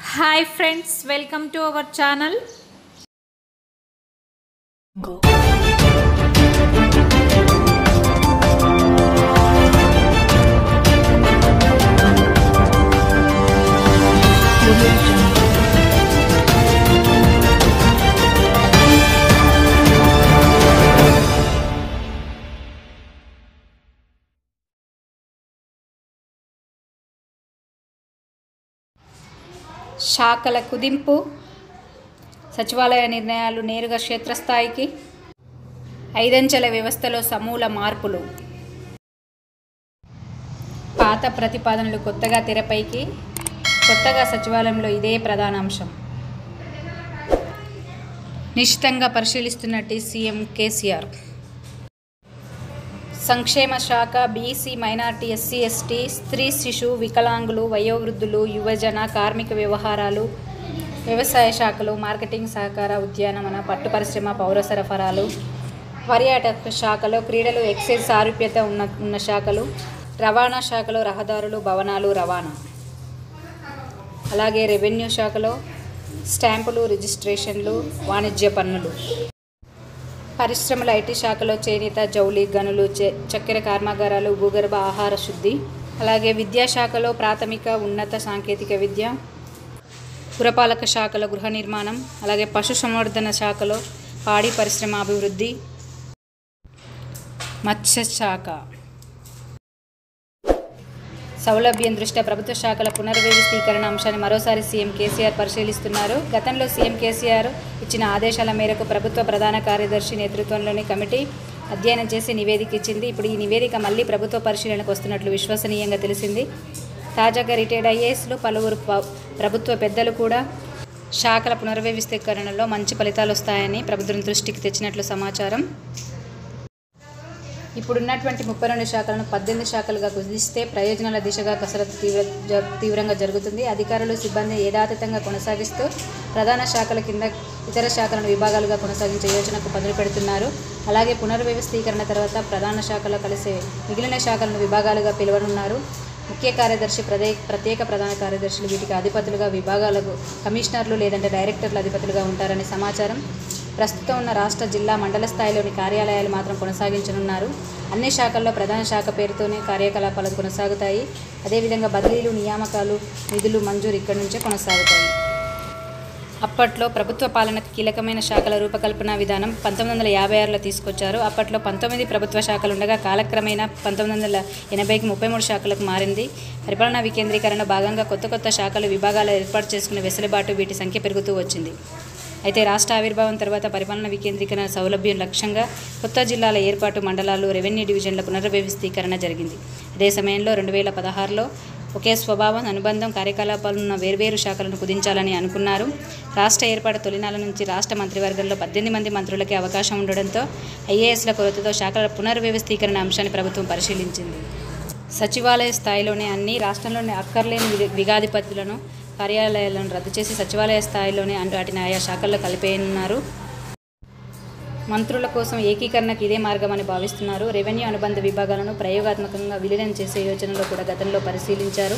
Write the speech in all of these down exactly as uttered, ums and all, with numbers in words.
Hi friends, welcome to our channel. Go. శాఖల కుదింపు, సచివాలయ నిర్ణయాలు నేరుగా క్షేత్రస్థాయికి, ఐదంచెల వ్యవస్థలో సమూల మార్పులు, పాత ప్రతిపాదనలు కొత్తగా తెరపైకి, కొత్తగా సచివాలయంలో ఇదే ప్రధాన అంశం. నిశితంగా పరిశీలిస్తున్నట్టు సీఎం కేసీఆర్. సంక్షేమ శాఖ బీసీ, మైనార్టీ, ఎస్సీ, ఎస్టీ, స్త్రీ, శిశు, వికలాంగులు, వయోవృద్ధులు, యువజన, కార్మిక వ్యవహారాలు, వ్యవసాయ శాఖలు, మార్కెటింగ్, సహకార, ఉద్యానవన, పట్టు పరిశ్రమ, పౌర సరఫరాలు, పర్యాటక శాఖలో, క్రీడలు, ఎక్సైజ్, సారూప్యత ఉన్న ఉన్న శాఖలు, రవాణా శాఖలో రహదారులు, భవనాలు, రవాణా, అలాగే రెవెన్యూ శాఖలో స్టాంపులు, రిజిస్ట్రేషన్లు, వాణిజ్య పన్నులు, పరిశ్రమల ఐటీ శాఖలో చేనేత, జౌళి, గనులు, చక్కెర కర్మాగారాలు, భూగర్భ ఆహార శుద్ధి, అలాగే విద్యాశాఖలో ప్రాథమిక ఉన్నత సాంకేతిక విద్య, పురపాలక శాఖలో గృహ నిర్మాణం, అలాగే పశు సంవర్ధన శాఖలో పాడి పరిశ్రమ అభివృద్ధి, మత్స్య శాఖ. సౌలభ్యం దృష్ట్యా ప్రభుత్వ శాఖల పునర్వ్యవస్థీకరణ అంశాన్ని మరోసారి సీఎం కేసీఆర్ పరిశీలిస్తున్నారు. గతంలో సీఎం కేసీఆర్ ఇచ్చిన ఆదేశాల మేరకు ప్రభుత్వ ప్రధాన కార్యదర్శి నేతృత్వంలోని కమిటీ అధ్యయనం చేసి నివేదిక ఇచ్చింది. ఇప్పుడు ఈ నివేదిక మళ్లీ ప్రభుత్వ పరిశీలనకు వస్తున్నట్లు విశ్వసనీయంగా తెలిసింది. తాజాగా రిటైర్డ్ ఐఏఎస్లు, పలువురు ప్రభుత్వ పెద్దలు కూడా శాఖల పునర్వ్యవస్థీకరణలో మంచి ఫలితాలు వస్తాయని ప్రభుత్వం దృష్టికి తెచ్చినట్లు సమాచారం. ఇప్పుడున్నటువంటి ముప్పై రెండు శాఖలను పద్దెనిమిది శాఖలుగా కుదిస్తే ప్రయోజనాల దిశగా కసరత్తు తీవ్ర తీవ్రంగా జరుగుతుంది. అధికారులు, సిబ్బంది యథాతథంగా కొనసాగిస్తూ ప్రధాన శాఖల కింద ఇతర శాఖలను విభాగాలుగా కొనసాగించే యోచనకు పదులు పెడుతున్నారు. అలాగే పునర్వ్యవస్థీకరణ తర్వాత ప్రధాన శాఖలో కలిసే మిగిలిన శాఖలను విభాగాలుగా పిలువనున్నారు. ముఖ్య కార్యదర్శి, ప్రదే ప్రత్యేక ప్రధాన కార్యదర్శులు వీటికి అధిపతులుగా, విభాగాలకు కమిషనర్లు లేదంటే డైరెక్టర్లు అధిపతులుగా ఉంటారని సమాచారం. ప్రస్తుతం ఉన్న రాష్ట్ర, జిల్లా, మండల స్థాయిలోని కార్యాలయాలు మాత్రం కొనసాగించనున్నారు. అన్ని శాఖల్లో ప్రధాన శాఖ పేరుతోనే కార్యకలాపాలు కొనసాగుతాయి. అదేవిధంగా బదిలీలు, నియామకాలు, నిధులు మంజూరు ఇక్కడి నుంచే కొనసాగుతాయి. అప్పట్లో ప్రభుత్వ పాలనకు కీలకమైన శాఖల రూపకల్పన విధానం పంతొమ్మిది వందల యాభై ఆరులో తీసుకొచ్చారు. అప్పట్లో పంతొమ్మిది ప్రభుత్వ శాఖలు ఉండగా కాలక్రమేణా పంతొమ్మిది వందల ఎనభైకి ముప్పై మూడు శాఖలకు మారింది. పరిపాలనా వికేంద్రీకరణ భాగంగా కొత్త కొత్త శాఖలు, విభాగాలు ఏర్పాటు చేసుకునే వెసులుబాటు, వీటి సంఖ్య పెరుగుతూ వచ్చింది. అయితే రాష్ట్ర ఆవిర్భావం తర్వాత పరిపాలన వికేంద్రీకరణ సౌలభ్యం లక్ష్యంగా కొత్త జిల్లాల ఏర్పాటు, మండలాలు, రెవెన్యూ డివిజన్ల పునర్వ్యవస్థీకరణ జరిగింది. అదే సమయంలో రెండు వేల పదహారులో ఒకే స్వభావం, అనుబంధం, కార్యకలాపాలున్న వేర్వేరు శాఖలను కుదించాలని అనుకున్నారు. రాష్ట్ర ఏర్పాటు తొలినాల నుంచి రాష్ట్ర మంత్రివర్గంలో పద్దెనిమిది మంది మంత్రులకే అవకాశం ఉండడంతో ఐఏఎస్ల కొరతతో శాఖల పునర్వ్యవస్థీకరణ అంశాన్ని ప్రభుత్వం పరిశీలించింది. సచివాలయ స్థాయిలోనే అన్ని, రాష్ట్రంలోని అక్కర్లేని విగాధిపతులను, కార్యాలయాలను రద్దు చేసి సచివాలయ స్థాయిలోనే వాటిని ఆయా శాఖల్లో కలిపేయనున్నారు. మంత్రుల కోసం ఏకీకరణకు ఇదే మార్గమని భావిస్తున్నారు. రెవెన్యూ అనుబంధ విభాగాలను ప్రయోగాత్మకంగా విలీనం చేసే యోచనలో కూడా గతంలో పరిశీలించారు.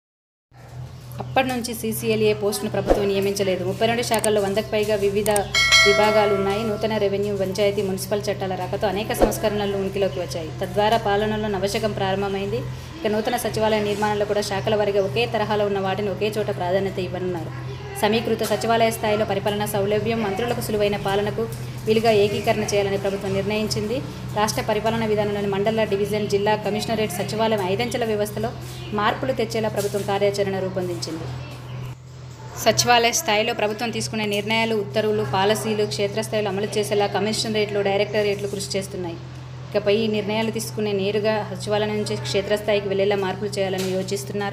అప్పటి నుంచి సీసీఎల్ఏ పోస్టును ప్రభుత్వం నియమించలేదు. ముప్పై రెండు శాఖల్లో వందకు పైగా వివిధ విభాగాలు ఉన్నాయి. నూతన రెవెన్యూ, పంచాయతీ, మున్సిపల్ చట్టాల రాకతో అనేక సంస్కరణలు ఉనికిలోకి వచ్చాయి. తద్వారా పాలనలో నవశకం ప్రారంభమైంది. ఇక నూతన సచివాలయ నిర్మాణంలో కూడా శాఖల వారీగా ఒకే తరహాలో ఉన్న వాటిని ఒకే చోట ప్రాధాన్యత ఇవ్వనున్నారు. సమీకృత సచివాలయ స్థాయిలో పరిపాలన సౌలభ్యం, మంత్రులకు సులువైన పాలనకు వీలుగా ఏకీకరణ చేయాలని ప్రభుత్వం నిర్ణయించింది. రాష్ట్ర పరిపాలన విధానంలోని మండల, డివిజన్, జిల్లా, కమిషనరేట్, సచివాలయం, ఐదంచెల వ్యవస్థలో మార్పులు తెచ్చేలా ప్రభుత్వం కార్యాచరణ రూపొందించింది. సచివాలయ స్థాయిలో ప్రభుత్వం తీసుకునే నిర్ణయాలు, ఉత్తర్వులు, పాలసీలు క్షేత్రస్థాయిలో అమలు చేసేలా కమిషనరేట్లు, డైరెక్టరేట్లు కృషి చేస్తున్నాయి. ఇకపై ఈ నిర్ణయాలు తీసుకునే నేరుగా సచివాలయం నుంచి క్షేత్రస్థాయికి వెళ్లేలా మార్పులు చేయాలని యోచిస్తున్నారు.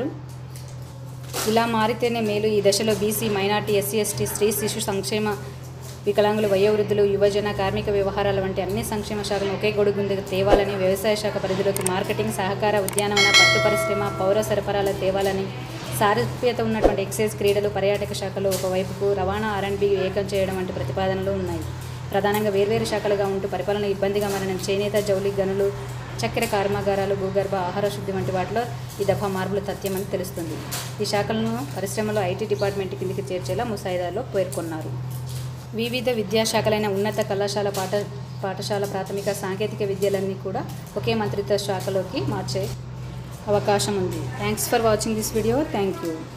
ఇలా మారితేనే మేలు. ఈ దశలో బీసీ, మైనార్టీ, ఎస్సీ, ఎస్టీ, స్త్రీ, శిశు సంక్షేమ, వికలాంగులు, వయోవృద్ధులు, యువజన, కార్మిక వ్యవహారాల వంటి అన్ని సంక్షేమ శాఖలను ఒకే గొడుగు కింద తేవాలని, వ్యవసాయ శాఖ పరిధిలోకి మార్కెటింగ్, సహకార, ఉద్యానవన, పట్టు పరిశ్రమ, పౌర సరఫరాల తేవాలని, సారూప్యత ఉన్నటువంటి ఎక్సైజ్, క్రీడలు, పర్యాటక శాఖలో ఒకవైపుకు, రవాణా, ఆర్ అండ్ బి ఏకం చేయడం వంటి ప్రతిపాదనలు ఉన్నాయి. ప్రధానంగా వేర్వేరు శాఖలుగా ఉంటూ పరిపాలన ఇబ్బందిగా మారిన చేనేత, జౌళి, గనులు, చక్కెర కర్మాగారాలు, భూగర్భ ఆహార శుద్ధి వంటి వాటిలో ఈ దఫా మార్పులు తథ్యమని తెలుస్తుంది. ఈ శాఖలను పరిశ్రమలో ఐటీ డిపార్ట్మెంట్ కిందికి చేర్చేలా ముసాయిదాలో పేర్కొన్నారు. వివిధ విద్యాశాఖలైన ఉన్నత కళాశాల, పాఠ పాఠశాల, ప్రాథమిక, సాంకేతిక విద్యలన్నీ కూడా ఒకే మంత్రిత్వ శాఖలోకి మార్చే అవకాశం ఉంది. Thanks for watching this video. Thank you.